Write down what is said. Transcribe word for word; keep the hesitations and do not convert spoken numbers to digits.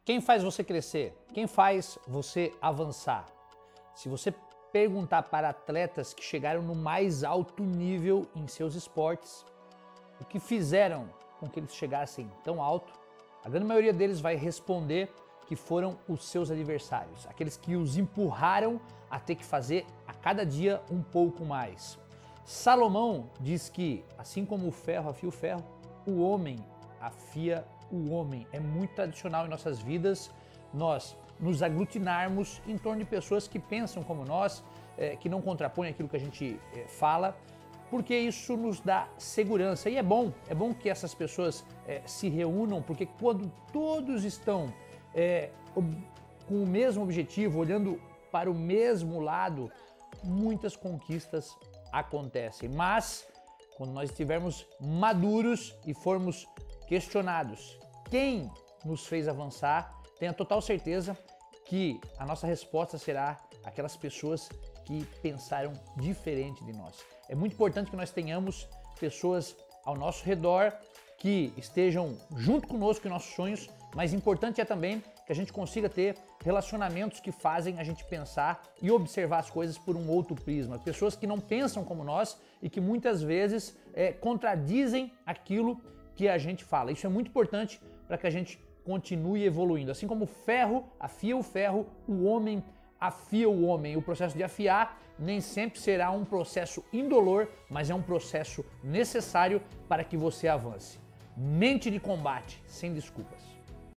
Quem faz você crescer? Quem faz você avançar? Se você perguntar para atletas que chegaram no mais alto nível em seus esportes, o que fizeram com que eles chegassem tão alto, a grande maioria deles vai responder que foram os seus adversários, aqueles que os empurraram a ter que fazer a cada dia um pouco mais. Salomão diz que, assim como o ferro afia o ferro, o homem afia o homem. É muito tradicional em nossas vidas nós nos aglutinarmos em torno de pessoas que pensam como nós, é, que não contrapõem aquilo que a gente é, fala, porque isso nos dá segurança. E é bom, é bom que essas pessoas é, se reúnam, porque quando todos estão é, com o mesmo objetivo, olhando para o mesmo lado, muitas conquistas acontecem. Mas quando nós estivermos maduros e formos questionados quem nos fez avançar, tenha total certeza que a nossa resposta será aquelas pessoas que pensaram diferente de nós. É muito importante que nós tenhamos pessoas ao nosso redor que estejam junto conosco em nossos sonhos, mas importante é também que a gente consiga ter relacionamentos que fazem a gente pensar e observar as coisas por um outro prisma. Pessoas que não pensam como nós e que muitas vezes é, contradizem aquilo que a gente fala. Isso é muito importante para que a gente continue evoluindo. Assim como o ferro afia o ferro, o homem afia o homem. O processo de afiar nem sempre será um processo indolor, mas é um processo necessário para que você avance. Mente de combate, sem desculpas.